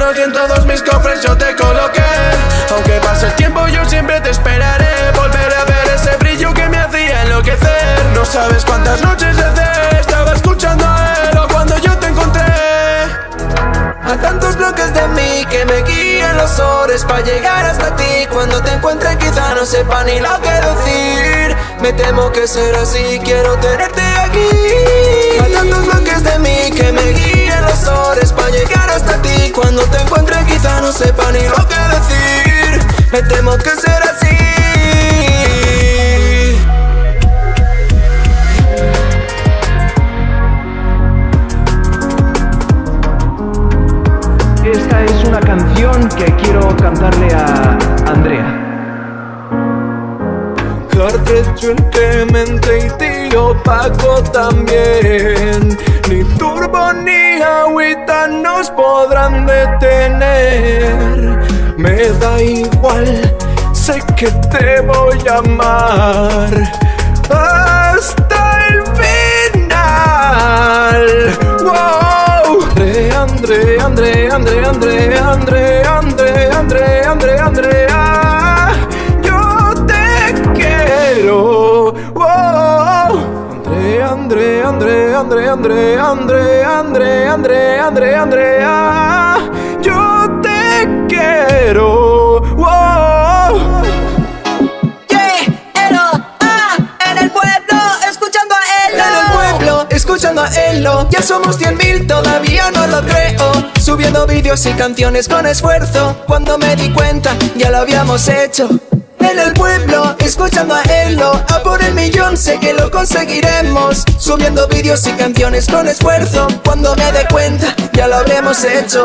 dinero que en todos mis cofres yo te coloqué. Aunque pase el tiempo yo siempre te esperaré. Volveré a ver ese brillo que me hacía enloquecer. No sabes cuántas noches recé, estaba escuchando a él o cuando yo te encontré. A tantos bloques de mí que me guían los horas para llegar hasta ti. Cuando te encuentre quizá no sepa ni lo que decir. Me temo que será así, quiero tenerte aquí. A tantos bloques de mí que me guían los horas para llegar hasta ti. Cuando te encuentre quizá no sepa ni lo que decir. Me temo que será así. Esta es una canción que quiero cantarle a Andrea. Cartrecho en Clemente y tío Paco también. Ni turbo ni agüita nos podrán detener. Me da igual, sé que te voy a amar hasta el final. Wow. Andrea, yo te quiero. Wow. Andrea, yo te quiero. Wow. En el pueblo, escuchando a Elo. En el pueblo, escuchando a Elo. Ya somos 100.000, todavía no lo creo. Subiendo vídeos y canciones con esfuerzo. Cuando me di cuenta, ya lo habíamos hecho. En el pueblo, escuchando a Elo. A por el millón, sé que lo conseguiremos. Subiendo vídeos y canciones con esfuerzo. Cuando me dé cuenta, ya lo habremos hecho.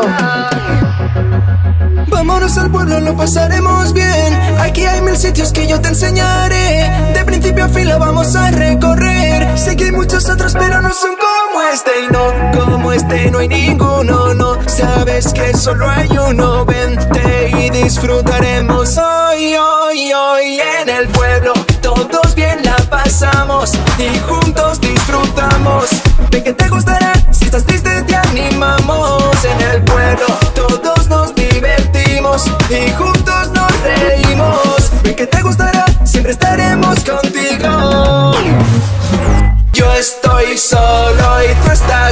Vámonos al pueblo, lo pasaremos bien. Aquí hay 1000 sitios que yo te enseñaré. De principio a fin lo vamos a recorrer. Sé que hay muchos otros pero no son como este. Y no, como este no hay ninguno, no. Sabes que solo hay uno. Vente y disfrutaremos hoy en el pueblo. Todos bien la pasamos y juntos disfrutamos. Ven que te gustará, si estás triste te animamos. En el pueblo todos nos divertimos y juntos nos reímos. Ven que te gustará, siempre estaremos contigo. Yo estoy solo y tú estás